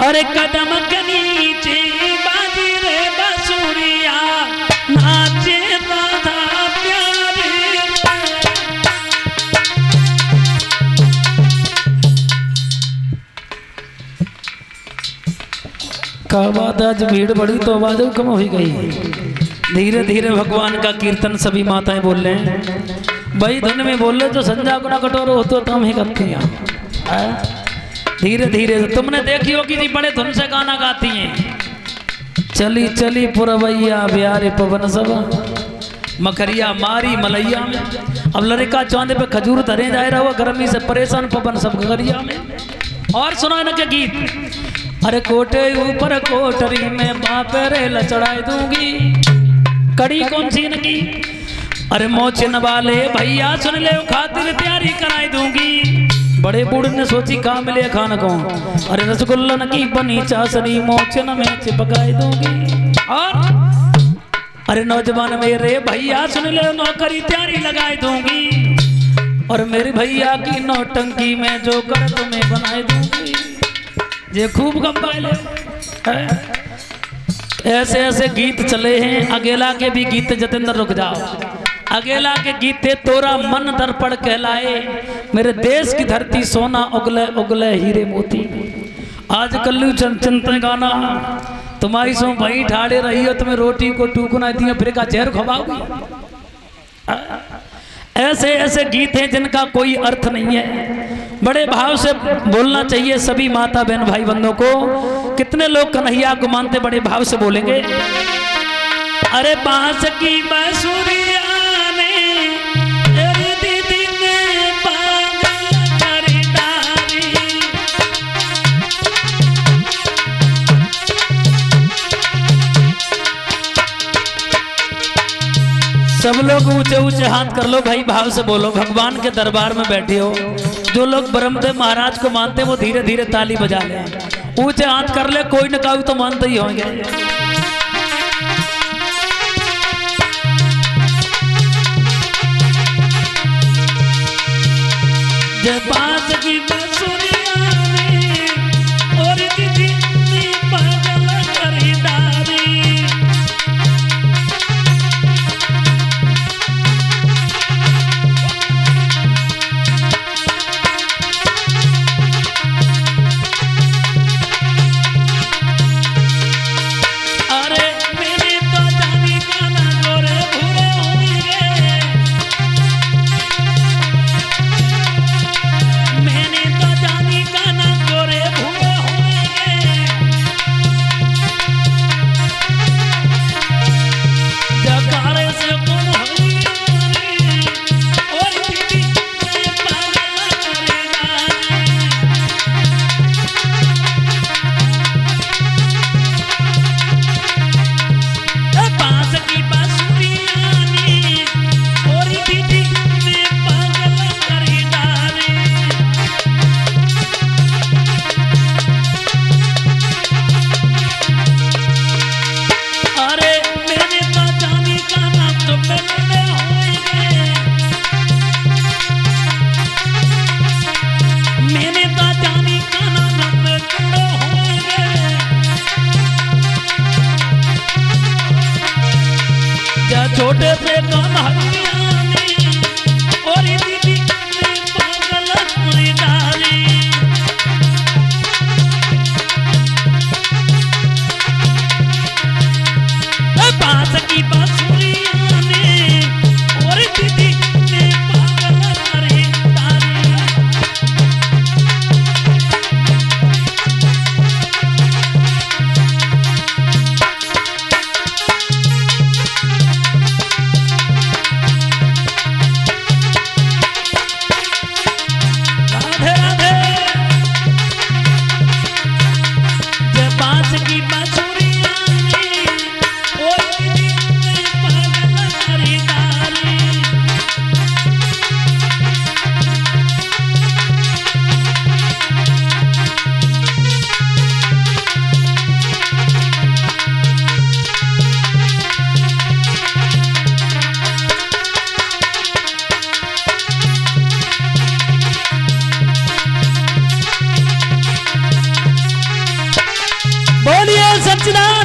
अरे कदम के नीचे बाजी रे बसुरिया नाचे राधा प्यारी। का बात आज भीड़ बड़ी तो आवाज कम हो गई। धीरे धीरे भगवान का कीर्तन सभी माताएं बोल रहे हैं। भाई धुन में बोल रहे जो संजा गुना कटोरो हो तो हम ही करती हैं। धीरे धीरे तुमने देखी होगी जी बड़े धुन से गाना गाती हैं। चली चली पुरवैया ब्यारे पवन सब मखरिया मारी मलैया में। अब लड़का चौंदे पे खजूर धरे जाए रहा गर्मी से परेशान पवन सब गरिया में। और सुनो इनके गीत। अरे कोटे ऊपर कोटरी में बापे रेल चढ़ाई दूंगी। कड़ी कौन सी इनकी? अरे मोचन वाले भैया सुन ले खातिर तैयारी कराई दूंगी। बड़े बूढ़े ने सोची कहाँ मिले खाना को। अरे रसगुल्लन की बनी चाशनी मोचन में चिपकाई दूंगी। और अरे नौजवान मेरे भैया सुन ले नौकरी तैयारी लगाई दूंगी। और मेरे भैया की नौटंकी में जो कर तुम्हें बनाई दूंगी। ये खूब गप्पा ले। ऐसे ऐसे गीत चले हैं। अकेला के भी गीत जतेंद्र रुक जाओ। अकेला के गीते तोरा मन दर्पण कहलाए। मेरे देश की धरती सोना उगले उगले हीरे मोती। आज कल्लू चिंतन गाना तुम्हारी सो भाई ठाड़े रही हो। तुम्हें रोटी को टूकना दिया फिर का जहर खवाओगी। ऐसे ऐसे गीत हैं जिनका कोई अर्थ नहीं है। बड़े भाव से बोलना चाहिए सभी माता बहन भाई बंधुओं को। कितने लोग कन्हैया को मानते बड़े भाव से बोलेंगे। अरे बांस की बांसुरिया सब लोग ऊंचे ऊंचे हाथ कर लो भाई, भाव से बोलो। भगवान के दरबार में बैठे हो। जो लोग ब्रह्मदेव महाराज को मानते वो धीरे धीरे ताली बजा ले। ऊंचे हाथ कर ले, कोई न कोई तो मानते ही होंगे। जब बात की बसुरिया में और दीदी ने पागल करी डारी। छोटे से कन्हैया ने और दीदी ने पागल करी डाली। बांस की बांसुरिया ने और दीदी ने पागल करी डाली। सच्चिदानंद